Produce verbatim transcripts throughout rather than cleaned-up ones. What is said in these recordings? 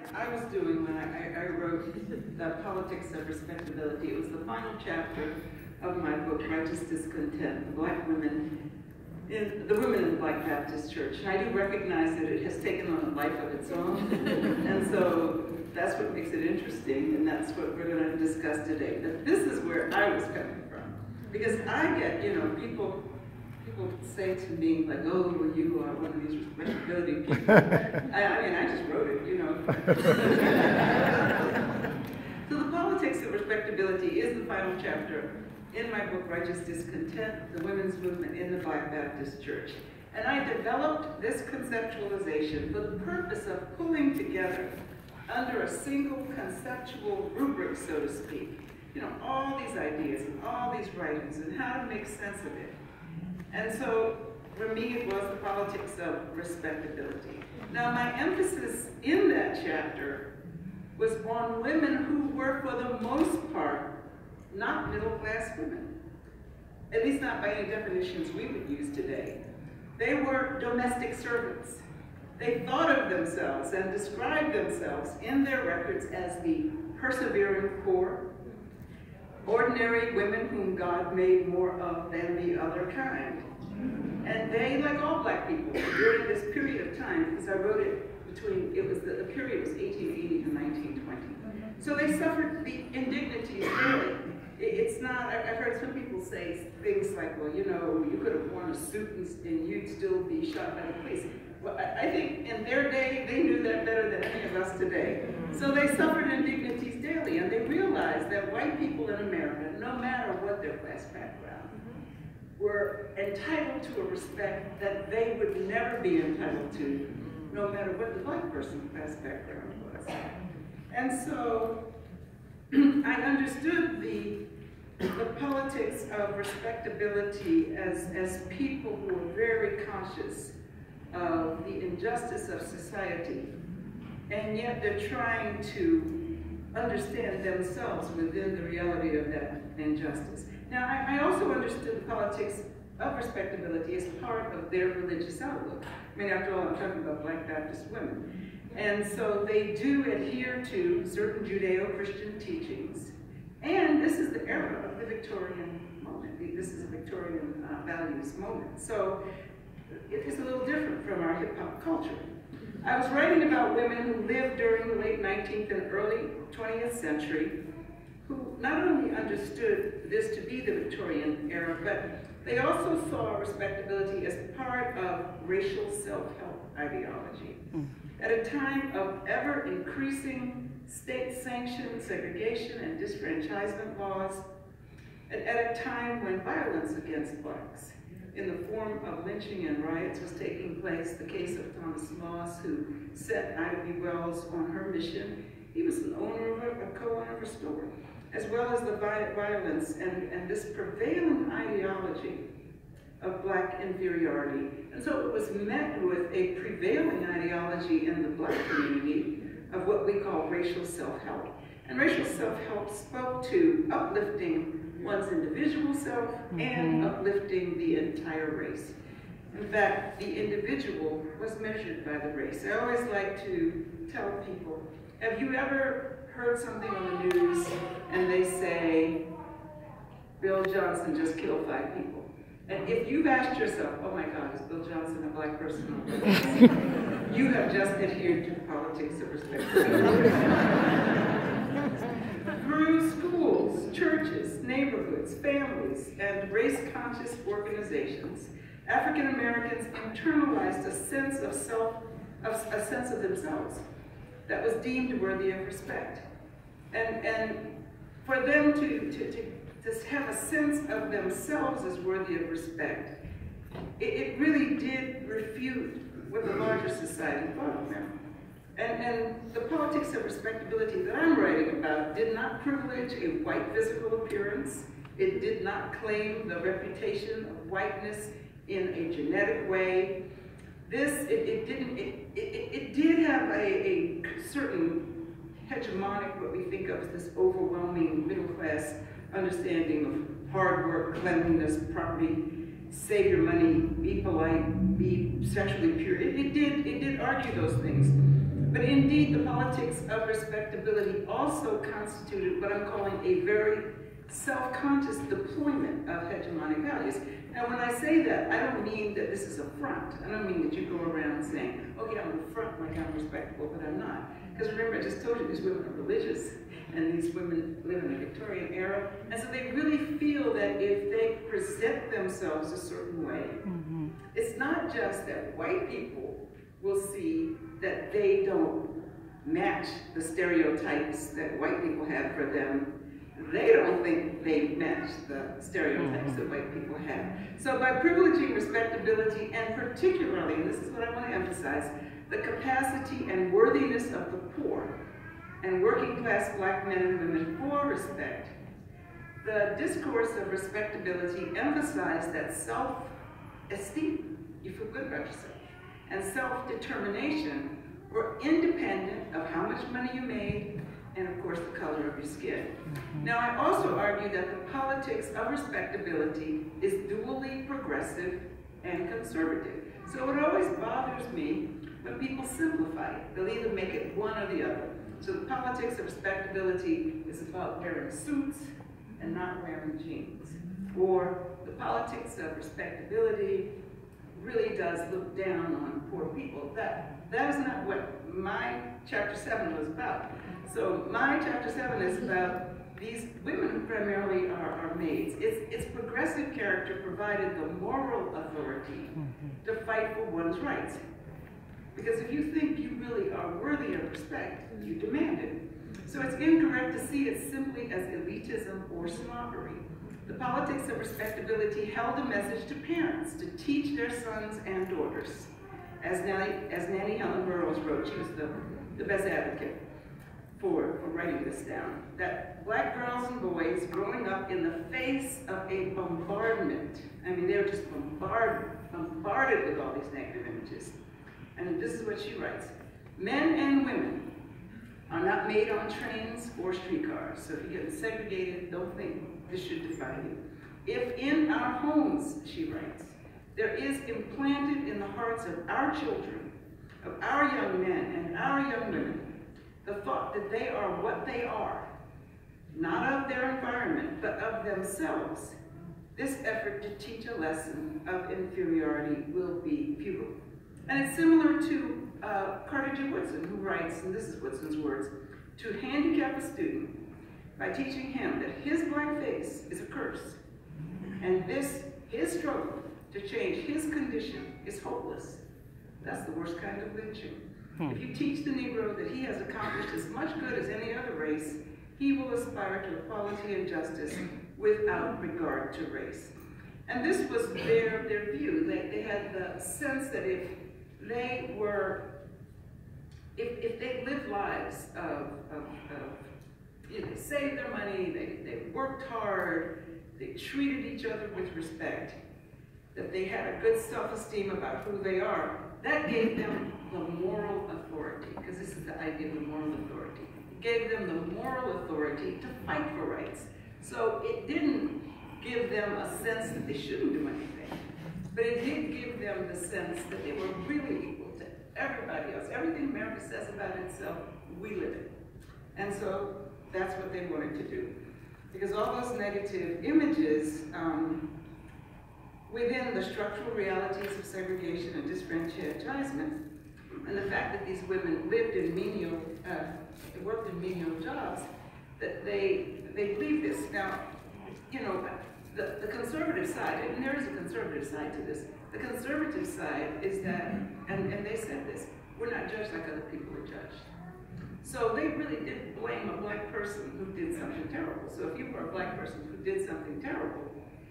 I was doing when I, I wrote the Politics of Respectability. It was the final chapter of my book, Righteous Discontent, the Black women, in, the women in the Black Baptist Church. And I do recognize that it has taken on a life of its own. And so that's what makes it interesting, and that's what we're going to discuss today. But this is where I was coming from. Because I get, you know, people people say to me, like, oh, well, you are one of these respectability people. I, I mean, I just wrote it, you know. So the Politics of Respectability is the final chapter in my book, Righteous Discontent, the Women's Movement in the Black Baptist Church. And I developed this conceptualization for the purpose of pulling together under a single conceptual rubric, so to speak, you know, all these ideas and all these writings and how to make sense of it. And so, for me, it was the Politics of Respectability. Now, my emphasis in that chapter was on women who were, for the most part, not middle-class women, at least not by any definitions we would use today. They were domestic servants. They thought of themselves and described themselves in their records as the persevering poor, ordinary women whom God made more of than the other kind. And they, like all black people, during this period of time, because I wrote it between, it was the, the period was eighteen eighty to nineteen twenty. So they suffered the indignities daily. It's not, I've heard some people say things like, well, you know, you could have worn a suit and, and you'd still be shot by the police. Well, I, I think in their day, they knew that better than any of us today. So they suffered indignities daily, and they realized that white people in America, no matter what their class background, were entitled to a respect that they would never be entitled to, no matter what the black person's class background was. And so I understood the, the politics of respectability as, as people who were very conscious of the injustice of society, and yet they're trying to understand themselves within the reality of that injustice. Now, I, I also understood the politics of respectability as part of their religious outlook. I mean, after all, I'm talking about Black Baptist women. And so they do adhere to certain Judeo-Christian teachings. And this is the era of the Victorian moment. This is a Victorian uh, values moment. So it is a little different from our hip-hop culture. I was writing about women who lived during the late nineteenth and early twentieth century, who not only understood this to be the Victorian era, but they also saw respectability as part of racial self-help ideology. At a time of ever-increasing state-sanctioned segregation and disfranchisement laws, and at a time when violence against blacks in the form of lynching and riots was taking place, the case of Thomas Moss, who set Ida B. Wells on her mission. He was an owner of a, a co-owner of a store, as well as the violence and, and this prevailing ideology of black inferiority. And so it was met with a prevailing ideology in the black community of what we call racial self-help. And racial self-help spoke to uplifting one's individual self mm-hmm. and uplifting the entire race. In fact, the individual was measured by the race. I always like to tell people, have you ever heard something on the news and they say, Bill Johnson just killed five people? And if you've asked yourself, oh my God, is Bill Johnson a black person? You have just adhered to the politics of respectability. Through schools, churches, neighborhoods, families, and race-conscious organizations, African Americans internalized a sense of self, of, a sense of themselves that was deemed worthy of respect. And, and for them to, to, to, to have a sense of themselves as worthy of respect, it, it really did refute what the larger society thought of them. And, and the politics of respectability that I'm writing about did not privilege a white physical appearance. It did not claim the reputation of whiteness in a genetic way. This, it, it didn't, it, it, it did have a, a certain hegemonic, what we think of as this overwhelming middle class understanding of hard work, cleanliness, property, save your money, be polite, be sexually pure. It, it did, it did argue those things. But indeed, the politics of respectability also constituted what I'm calling a very self-conscious deployment of hegemonic values. Now, when I say that, I don't mean that this is a front. I don't mean that you go around saying, okay, I'm a front like I'm respectable, but I'm not. Because remember, I just told you these women are religious, and these women live in the Victorian era, and so they really feel that if they present themselves a certain way, mm-hmm. it's not just that white people will see that they don't match the stereotypes that white people have for them. They don't think they match the stereotypes that white people have. So by privileging respectability, and particularly, and this is what I want to emphasize, the capacity and worthiness of the poor and working class black men and women for respect, the discourse of respectability emphasized that self-esteem, you feel good about yourself, and self-determination were independent of how much money you made, and of course the color of your skin. Mm-hmm. Now, I also argue that the politics of respectability is dually progressive and conservative. So it always bothers me when people simplify it. They'll either make it one or the other. So the politics of respectability is about wearing suits and not wearing jeans. Or the politics of respectability really does look down on poor people. That, that is not what my chapter seven was about. So my chapter seven is about these women who primarily are, are maids. It's, it's progressive character provided the moral authority to fight for one's rights. Because if you think you really are worthy of respect, you demand it. So it's incorrect to see it simply as elitism or snobbery. The politics of respectability held a message to parents to teach their sons and daughters. As Nanny, as Nanny Helen Burroughs wrote, she was the, the best advocate for, for writing this down, that black girls and boys growing up in the face of a bombardment, I mean, they were just bombarded, bombarded with all these negative images. And this is what she writes: men and women are not made on trains or streetcars. So if you get segregated, don't think this should define you. If in our homes, she writes, there is implanted in the hearts of our children, of our young men and our young women, the thought that they are what they are, not of their environment, but of themselves, this effort to teach a lesson of inferiority will be futile. And it's similar to uh, Carter G. Woodson, who writes, and this is Woodson's words, to handicap a student by teaching him that his black face is a curse, and this, his struggle to change his condition is hopeless. That's the worst kind of lynching. Hmm. If you teach the Negro that he has accomplished as much good as any other race, he will aspire to equality and justice without regard to race. And this was their, their view. They, they had the sense that if they were, if, if they lived lives of, of, of you know, they saved their money, they, they worked hard, they treated each other with respect, that they had a good self-esteem about who they are, that gave them the moral authority, because this is the idea of the moral authority. It gave them the moral authority to fight for rights. So it didn't give them a sense that they shouldn't do anything, but it did give them the sense that they were really equal to everybody else. Everything America says about itself, we live it. And so that's what they wanted to do. Because all those negative images um, within the structural realities of segregation and disfranchisement, and the fact that these women lived in menial, uh, worked in menial jobs, that they, they believe this. Now, you know, the, the conservative side, and there is a conservative side to this, the conservative side is that, and, and they said this, we're not judged like other people are judged. So they really did blame a black person who did something terrible. So if you were a black person who did something terrible,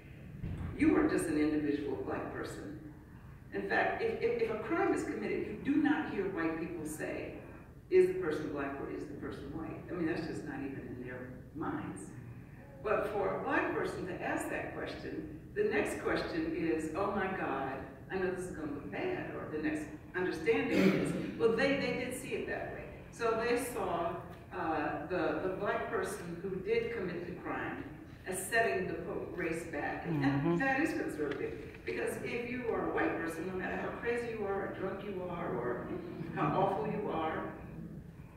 you weren't just an individual black person. In fact, if, if, if a crime is committed, you do not hear white people say, is the person black or is the person white? I mean, that's just not even in their minds. But for a black person to ask that question, the next question is, oh my God, I know this is going to look bad. Or the next understanding is, well, they, they did see it that way. So they saw uh, the, the black person who did commit the crime as setting the race back. And, mm-hmm. and that is conservative. Because if you are a white person, no matter how crazy you are, or drunk you are, or how awful you are,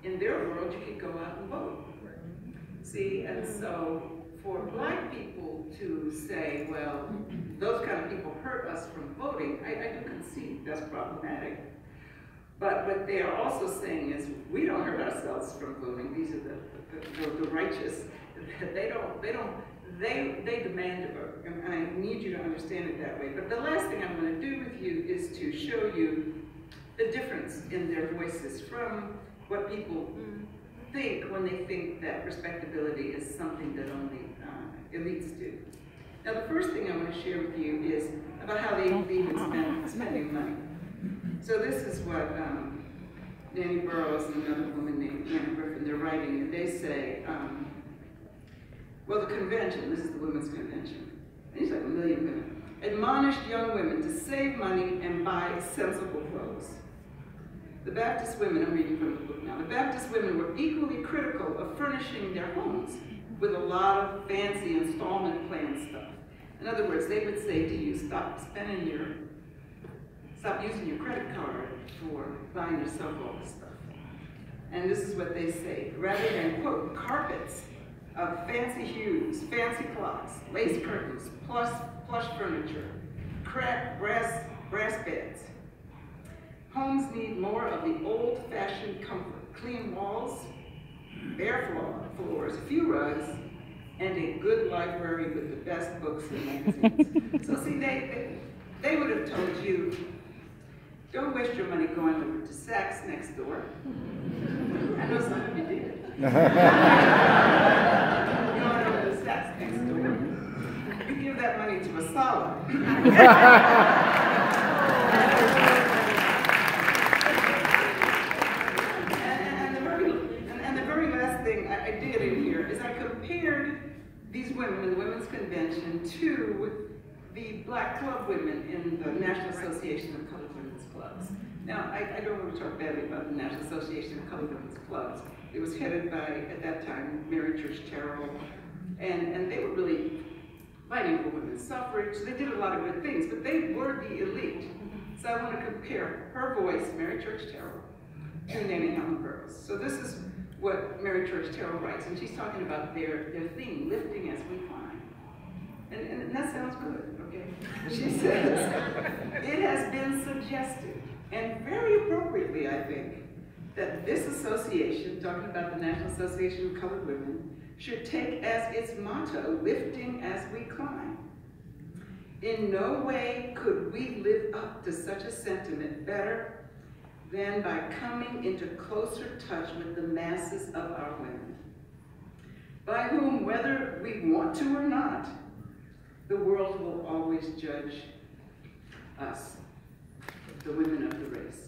in their world, you could go out and vote. See, and so for black people to say, well, those kind of people hurt us from voting, I, I do concede that's problematic. But what they are also saying is, we don't hurt ourselves from voting. These are the, the, the righteous. They don't, they don't, they, they demand a vote. And I need you to understand it that way. But the last thing I'm going to do with you is to show you the difference in their voices from what people think when they think that respectability is something that only uh, elites do. Now, the first thing I want to share with you is about how they believe in spend, spending money. So this is what um, Nanny Burroughs and another woman named Anna Griffin, they're writing, and they say, um, well, the convention, this is the women's convention, and it's like a million women, admonished young women to save money and buy sensible clothes. The Baptist women, I'm reading from the book now, the Baptist women were equally critical of furnishing their homes with a lot of fancy installment plan stuff. In other words, they would say to you, stop spending your, stop using your credit card for buying yourself all this stuff. And this is what they say, rather than, quote, carpets of fancy hues, fancy clocks, lace curtains, plush, plush furniture, cracked brass, brass beds. Homes need more of the old-fashioned comfort, clean walls, bare floor, floors, a few rugs, and a good library with the best books and magazines. So see, they, they, they would have told you, don't waste your money going over to Saks next door. I know some of you did. You went over to Saks next door. You give that money to a Sala. I did in here is I compared these women in the Women's Convention to the black club women in the National Association of Colored Women's Clubs. Now, I, I don't want to talk badly about the National Association of Colored Women's Clubs. It was headed by, at that time, Mary Church Terrell, and, and they were really fighting for women's suffrage. They did a lot of good things, but they were the elite. So I want to compare her voice, Mary Church Terrell, to Nanny Helen Burroughs. So this is what Mary Church Terrell writes, and she's talking about their, their theme, lifting as we climb. And, and that sounds good, okay? She says, it has been suggested, and very appropriately, I think, that this association, talking about the National Association of Colored Women, should take as its motto, lifting as we climb. In no way could we live up to such a sentiment better than by coming into closer touch with the masses of our women, by whom, whether we want to or not, the world will always judge us, the women of the race.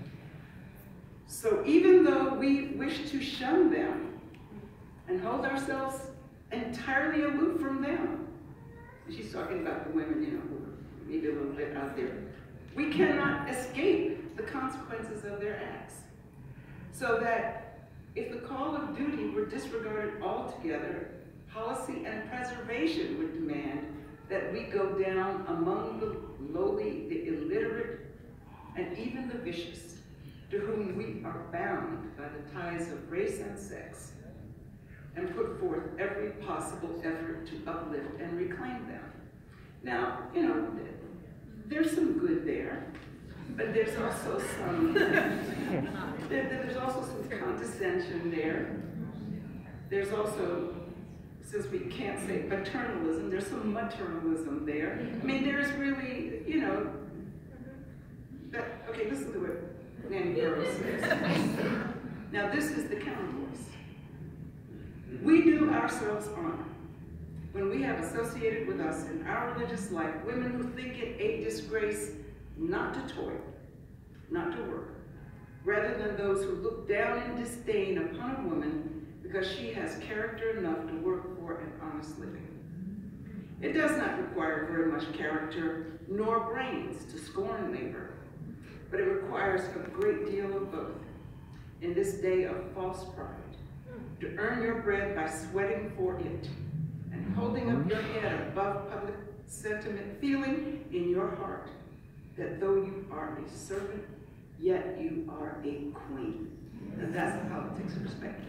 So even though we wish to shun them and hold ourselves entirely aloof from them, and she's talking about the women, you know, who are maybe a little bit out there, we cannot escape the consequences of their acts. So that if the call of duty were disregarded altogether, policy and preservation would demand that we go down among the lowly, the illiterate, and even the vicious, to whom we are bound by the ties of race and sex, and put forth every possible effort to uplift and reclaim them. Now, you know, there's some good there, but there's also some, there, there's also some condescension there. There's also, since we can't say paternalism, there's some maternalism there. I mean, there's really, you know, that, okay, listen to what Nanny Burroughs says. Now, this is the counter voice. We do ourselves honor when we have associated with us in our religious life women who think it a disgrace not to toil, not to work, rather than those who look down in disdain upon a woman because she has character enough to work for an honest living. It does not require very much character nor brains to scorn labor, but it requires a great deal of both in this day of false pride, to earn your bread by sweating for it and holding up your head above public sentiment, feeling in your heart that though you are a servant, yet you are a queen. And that's the politics of respectability.